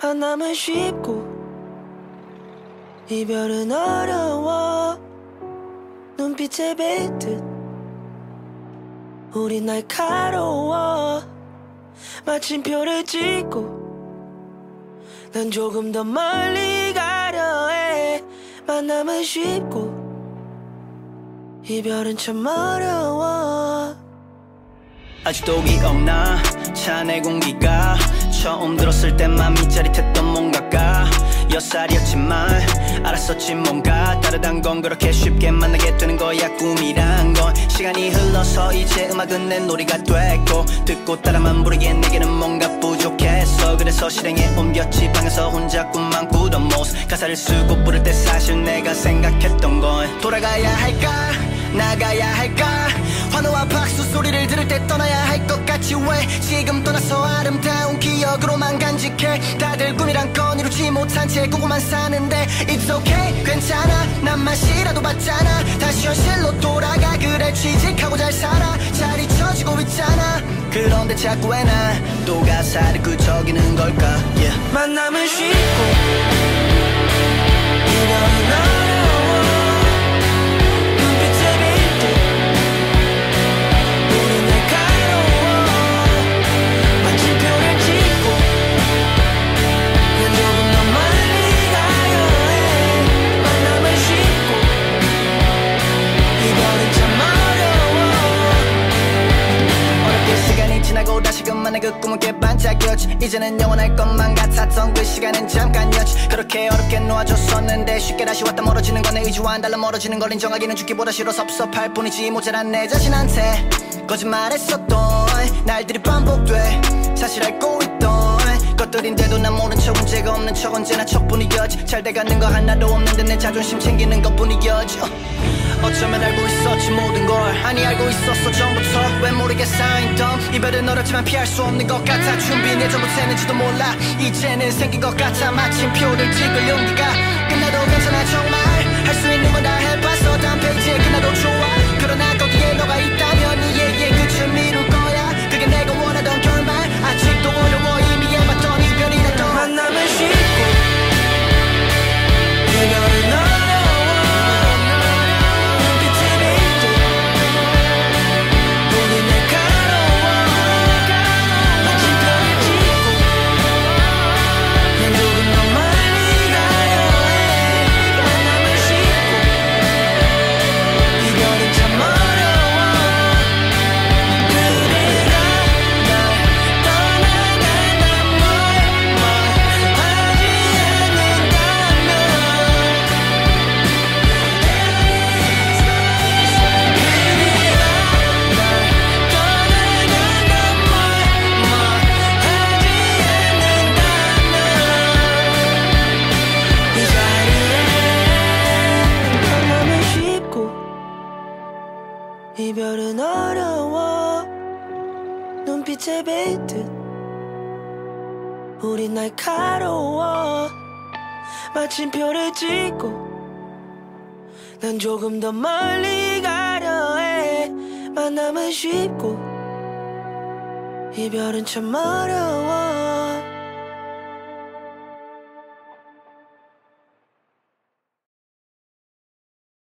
만남은 쉽고 이별은 어려워. 눈빛에 뱉듯 우린 날카로워. 마침표를 찍고 난 조금 더 멀리 가려 해. 만남은 쉽고 이별은 참 어려워. 아직도 기억나 차 내 공기가 처음 들었을 때 맘이 짜릿했던 뭔가가 6살이었지만 알았었지 뭔가 다르단 건 그렇게 쉽게 만나게 되는 거야. 꿈이란 건 시간이 흘러서 이제 음악은 내 놀이가 됐고 듣고 따라만 부르기엔 내게는 뭔가 부족했어. 그래서 실행에 옮겼지. 방에서 혼자 꿈만 꾸던 모습 가사를 쓰고 부를 때 사실 내가 생각했던 건 돌아가야 할까 나가야 할까 환호와 박수 소리를 들을 때 떠나야 할 것 같지. 왜 지금 떠나서 아름다운 기억으로만 간직해. 다들 꿈이란 건 이루지 못한 채 꾸고만 사는데 It's okay 괜찮아 난 맛이라도 봤잖아. 다시 현실로 돌아가 그래 취직하고 잘 살아. 잘 잊혀지고 있잖아. 그런데 자꾸 왜 난 또 가사를 끄적이는 걸까. yeah. 만남은 쉽고 이별은 어려워. 눈빛에 빗듯 우린 날카로워. 마침표를 찍고 난 조금 더 멀리 가려 해. 만남은 쉽고 이별은 참 어려워. 어렵게 시간이 지나고 다시금 만나 그 꿈은 깨반짝였지. 이제는 영원할 것만 같았던 그 시간은 잠깐이었지. 그렇게 어렵게 놓아줬었는데 쉽게 다시 왔다 멀어지는 건 내 의지와는 달라. 멀어지는 걸 인정하기는 죽기보다 싫어 섭섭할 뿐이지. 모자란 내 자신한테 거짓말했었던 날들이 반복돼. 사실 알고 있던 것들인데도 난 모른 척 문제가 없는 척 언제나 척뿐이었지. 잘 돼가는 거 하나도 없는데 내 자존심 챙기는 것뿐이었지. 어쩌면 알고 있었지 모든 걸. 아니 알고 있었어 전부터. 왜 모르게 쌓인던 이별은 어렵지만 피할 수 없는 것 같아. 준비 내전부터 몰라. 이제는 생긴 것 같아. 마침표를 찍을 용기가 끝나도 괜찮아 정말. 할 수 있는 건 다 해봤어. 다음 페이지에 끝나도 좋아. 그러나 거기에 너가 있다면 이 얘기의 끝을 미룰 거야. 그게 내가 원하던 결말. 아직도 어려워 이미 해봤던 이별이라도. 만남은 쉽고 이별은 어려워. 눈빛에 빗듯 우린 날카로워. 마침표를 찍고 난 조금 더 멀리 가려 해. 만남은 쉽고 이별은 참 어려워. 그대가 날 떠나간다면 말하지 만남은 쉽고 이별은 어려워. 눈빛에 뱉듯 우린 날카로워. 마침표를 찍고 난 조금 더 멀리 가려 해. 만남은 쉽고 이별은 참 어려워.